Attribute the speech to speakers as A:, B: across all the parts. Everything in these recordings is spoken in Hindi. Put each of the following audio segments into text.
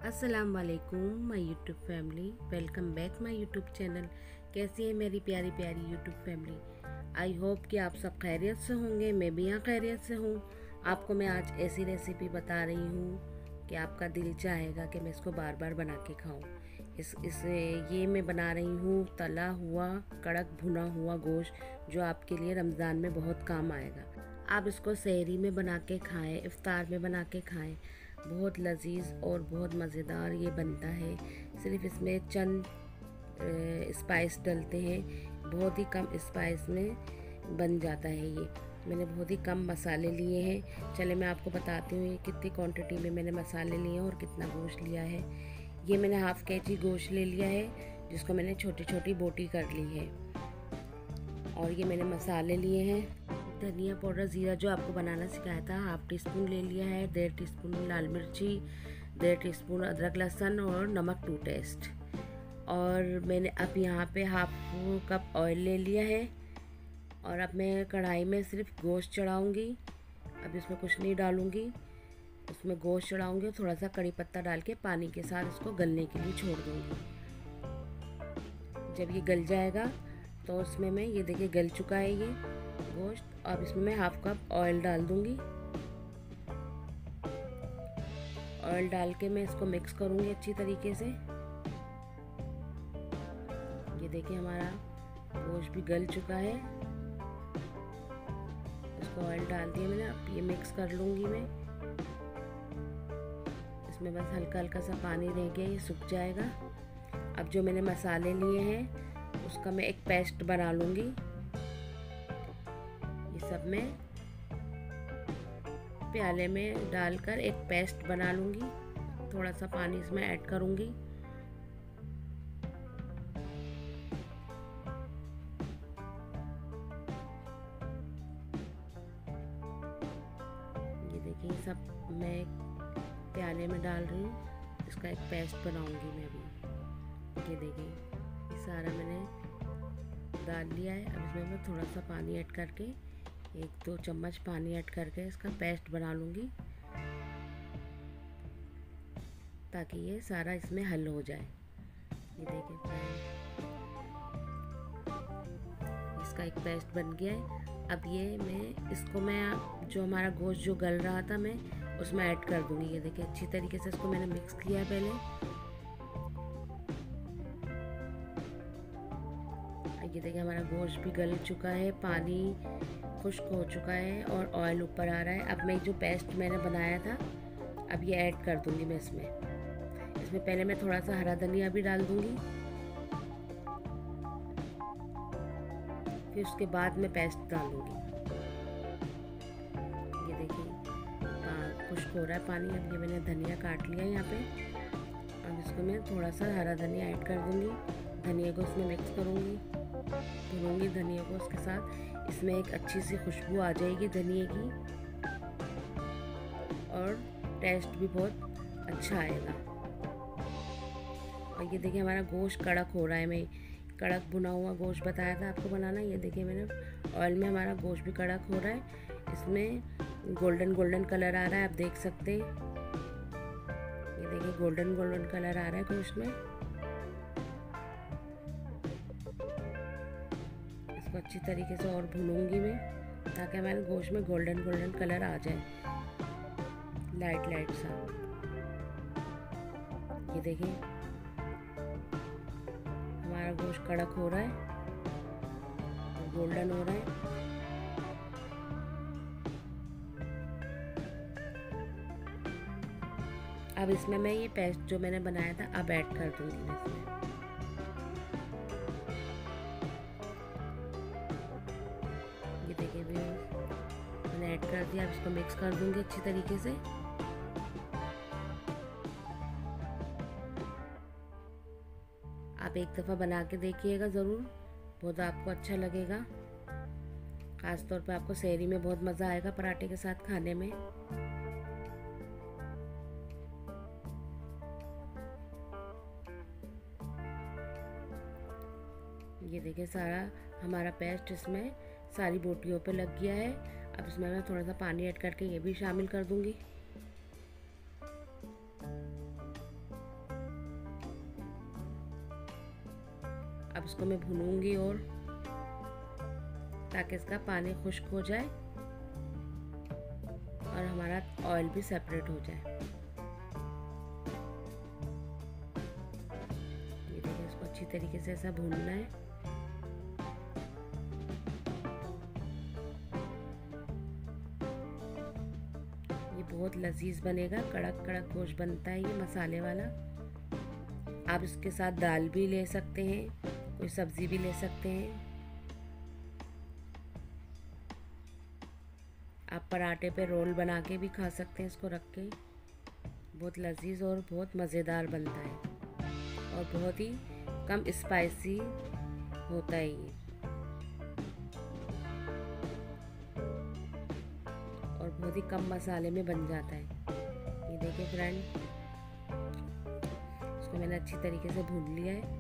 A: अस्सलाम वालेकुम my YouTube family. Welcome back my YouTube channel. कैसी है मेरी प्यारी प्यारी यूट्यूब फैमिली। आई होप कि आप सब खैरियत से होंगे। मैं भी यहाँ खैरियत से हूँ। आपको मैं आज ऐसी रेसिपी बता रही हूँ कि आपका दिल चाहेगा कि मैं इसको बार बार बना के खाऊँ। ये मैं बना रही हूँ तला हुआ कड़क भुना हुआ गोश्त, जो आपके लिए रमज़ान में बहुत काम आएगा। आप इसको सहरी में बना के खाएँ, इफ्तार में बना के खाएँ। बहुत लजीज और बहुत मज़ेदार ये बनता है। सिर्फ इसमें चंद स्पाइस डलते हैं, बहुत ही कम स्पाइस में बन जाता है ये। मैंने बहुत ही कम मसाले लिए हैं। चले मैं आपको बताती हूँ ये कितनी क्वांटिटी में मैंने मसाले लिए हैं और कितना गोश्त लिया है। ये मैंने हाफ़ केजी गोश्त ले लिया है, जिसको मैंने छोटी छोटी बोटी कर ली है। और ये मैंने मसाले लिए हैं। धनिया पाउडर ज़ीरा जो आपको बनाना सिखाया था, हाफ़ टी स्पून ले लिया है। 1.5 टीस्पून लाल मिर्ची, 1.5 टीस्पून अदरक लहसुन और नमक टू टेस्ट। और मैंने अब यहाँ पे हाफ कप ऑयल ले लिया है। और अब मैं कढ़ाई में सिर्फ गोश्त चढ़ाऊँगी। अब इसमें कुछ नहीं डालूँगी, उसमें गोश्त चढ़ाऊँगी और थोड़ा सा कड़ी पत्ता डाल के पानी के साथ इसको गलने के लिए छोड़ दूँगी। जब ये गल जाएगा तो उसमें मैं ये देखिए गल चुका है ये गोश्त। अब इसमें मैं हाफ कप ऑयल डाल दूंगी। ऑयल डाल के मैं इसको मिक्स करूंगी अच्छी तरीके से। ये देखिए हमारा गोश्त भी गल चुका है। इसको ऑयल डाल दिया मैंने। अब ये मिक्स कर लूंगी मैं। इसमें बस हल्का हल्का सा पानी रह गया, ये सूख जाएगा। अब जो मैंने मसाले लिए हैं उसका मैं एक पेस्ट बना लूंगी। सब मैं प्याले में डालकर एक पेस्ट बना लूँगी। थोड़ा सा पानी इसमें ऐड करूँगी। ये देखिए सब मैं प्याले में डाल रही हूँ। इसका एक पेस्ट बनाऊँगी मैं अभी। ये देखिए ये सारा मैंने डाल लिया है। अब इसमें मैं थोड़ा सा पानी ऐड करके 1-2 चम्मच पानी ऐड करके इसका पेस्ट बना लूँगी, ताकि ये सारा इसमें हल हो जाए। ये देखिए इसका एक पेस्ट बन गया है। अब ये मैं जो हमारा गोश्त जो गल रहा था मैं उसमें ऐड कर दूँगी। ये देखिए अच्छी तरीके से इसको मैंने मिक्स किया है पहले। ये देखिए हमारा गोश्त भी गल चुका है, पानी खुश्क हो चुका है और ऑयल ऊपर आ रहा है। अब मैं जो पेस्ट मैंने बनाया था अब ये ऐड कर दूंगी मैं इसमें पहले मैं थोड़ा सा हरा धनिया भी डाल दूंगी, फिर उसके बाद मैं पेस्ट डालूंगी। ये देखिए खुश्क हो रहा है पानी। अब ये मैंने धनिया काट लिया है यहाँ पे। अब इसको मैं थोड़ा सा हरा धनिया ऐड कर दूंगी। धनिया को इसमें मिक्स करूँगी, भूनूंगी धनिया को उसके साथ। इसमें एक अच्छी सी खुशबू आ जाएगी धनिया की और टेस्ट भी बहुत अच्छा आएगा। और ये देखिए हमारा गोश्त कड़क हो रहा है। मैं कड़क भुना हुआ गोश्त बताया था आपको बनाना। ये देखिए मैंने ऑयल में हमारा गोश्त भी कड़क हो रहा है। इसमें गोल्डन गोल्डन कलर आ रहा है, आप देख सकते हैं। ये देखिए गोल्डन गोल्डन कलर आ रहा है गोश्त में। इसको अच्छी तरीके से और भूनूंगी मैं, ताकि हमारे गोश्त में गोल्डन गोल्डन कलर आ जाए, लाइट लाइट सा। ये देखिए हमारा गोश्त कड़क हो रहा है और गोल्डन हो रहा है। अब इसमें मैं ये पेस्ट जो मैंने बनाया था अब ऐड कर दूंगी मैं इसमें। ये देखिए मैंने ऐड कर दिया। अब इसको मिक्स कर दूंगी अच्छी तरीके से। आप एक दफ़ा बना के देखिएगा ज़रूर, बहुत आपको अच्छा लगेगा। ख़ास तौर पे आपको सहरी में बहुत मज़ा आएगा पराठे के साथ खाने में। ये देखिए सारा हमारा पेस्ट इसमें सारी बोटियों पे लग गया है। अब इसमें मैं थोड़ा सा पानी ऐड करके ये भी शामिल कर दूंगी। अब इसको मैं भूनूंगी और ताकि इसका पानी खुश्क हो जाए और हमारा ऑयल भी सेपरेट हो जाए। ये देखिए, इसको अच्छी तरीके से ऐसा भूनना है। ये बहुत लजीज बनेगा, कड़क कड़क गोश्त बनता है ये मसाले वाला। आप इसके साथ दाल भी ले सकते हैं, कोई सब्ज़ी भी ले सकते हैं। आप पराठे पे रोल बना के भी खा सकते हैं इसको रख के। बहुत लजीज और बहुत मज़ेदार बनता है और बहुत ही कम स्पाइसी होता है ये, और बहुत ही कम मसाले में बन जाता है। ये देखिए फ्रेंड, इसको मैंने अच्छी तरीके से भून लिया है।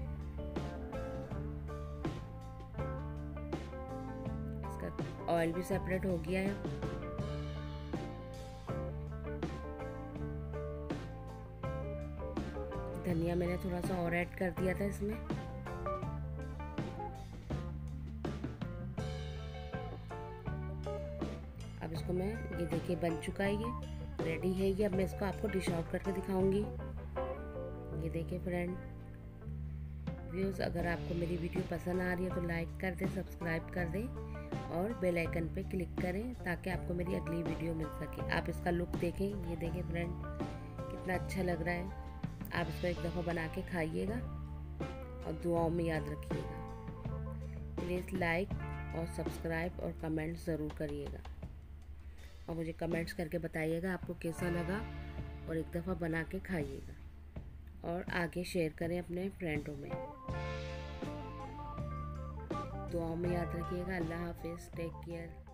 A: इसका ऑयल भी सेपरेट हो गया है। धनिया मैंने थोड़ा सा और ऐड कर दिया था इसमें। अब इसको मैं, ये देखिए बन चुका है, ये रेडी है ये। अब मैं इसको आपको डिश आउट करके दिखाऊंगी। ये देखिए फ्रेंड व्यूज़, अगर आपको मेरी वीडियो पसंद आ रही है तो लाइक कर दें, सब्सक्राइब कर दें और बेल आइकन पे क्लिक करें ताकि आपको मेरी अगली वीडियो मिल सके। आप इसका लुक देखें, ये देखिए फ्रेंड कितना अच्छा लग रहा है। आप इसको एक दफ़ा बना के खाइएगा और दुआओं में याद रखिएगा। प्लीज़ लाइक और सब्सक्राइब और कमेंट ज़रूर करिएगा और मुझे कमेंट्स करके बताइएगा आपको कैसा लगा, और एक दफ़ा बना के खाइएगा और आगे शेयर करें अपने फ्रेंडों में। दुआओं में याद रखिएगा। अल्लाह हाफिज़, टेक केयर।